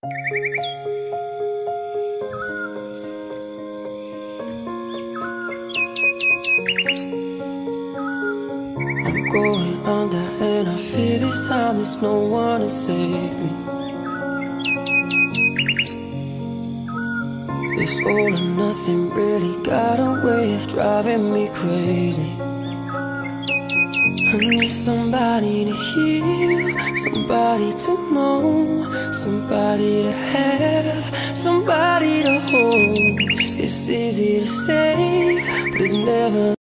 I'm going under and I fear this time there's no one to save me. This all or nothing really got a way of driving me crazy. I need somebody to heal, somebody to know, somebody to have, somebody to hold. It's easy to say, but it's never